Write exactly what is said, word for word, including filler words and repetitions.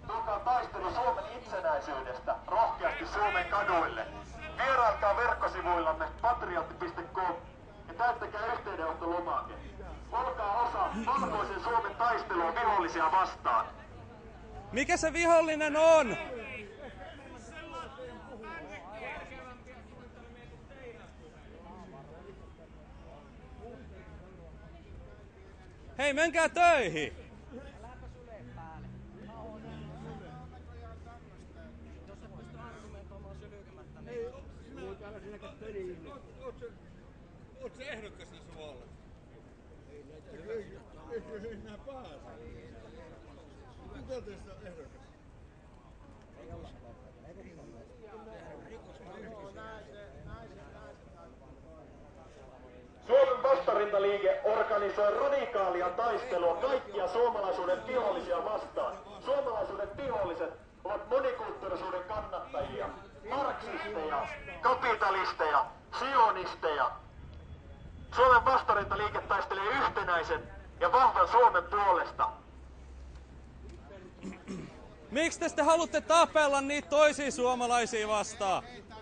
Tulkaa taistelu Suomen itsenäisyydestä rohkeasti Suomen kaduille. Vierailkaa verkkosivuillamme patriotti piste com ja täyttäkää yhteydenottolomake. Olkaa osa valkoisen Suomen taistelua vihollisia vastaan. Mikä se vihollinen on? Hei, menkää töihin! Oot sä ehdokas näissä vaaleissa? Eikö se enää pääse? Kuka teistä on ehdokas? Suomen vastarintaliike organisoi radikaalia taistelua kaikkia suomalaisuuden vihollisia vastaan. Suomalaisuuden viholliset ovat monikulttuurisuuden kannattajia, marksisteja, kapitalisteja, sionisteja. Suomen vastarintaliike taistelee yhtenäisen ja vahvan Suomen puolesta. Miksi te sitten haluatte tapella niitä toisia suomalaisia vastaan?